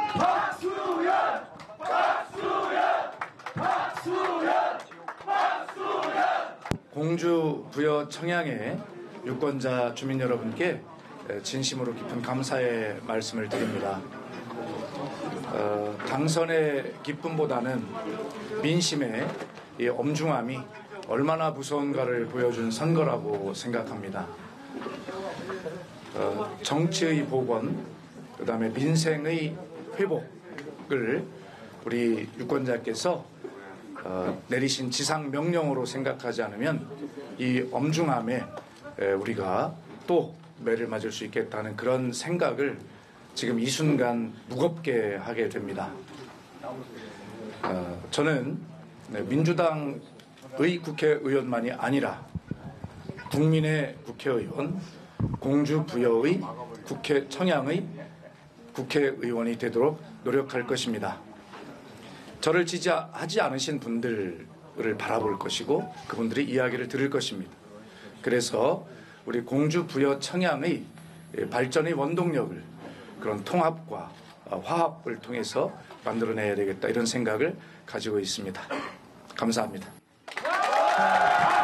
박수현! 박수현! 박수현! 박수현! 공주 부여 청양의 유권자 주민 여러분께 진심으로 깊은 감사의 말씀을 드립니다. 당선의 기쁨보다는 민심의 이 엄중함이 얼마나 무서운가를 보여준 선거라고 생각합니다. 정치의 복원, 그다음에 민생의 회복을 우리 유권자께서 내리신 지상 명령으로 생각하지 않으면 이 엄중함에 우리가 또 매를 맞을 수 있겠다는 그런 생각을 지금 이 순간 무겁게 하게 됩니다. 저는 민주당의 국회의원만이 아니라 국민의 국회의원, 공주 부여의 국회 청양의 국회의원이 되도록 노력할 것입니다. 저를 지지하지 않으신 분들을 바라볼 것이고 그분들의 이야기를 들을 것입니다. 그래서 우리 공주 부여 청양의 발전의 원동력을 그런 통합과 화합을 통해서 만들어내야 되겠다 이런 생각을 가지고 있습니다. 감사합니다.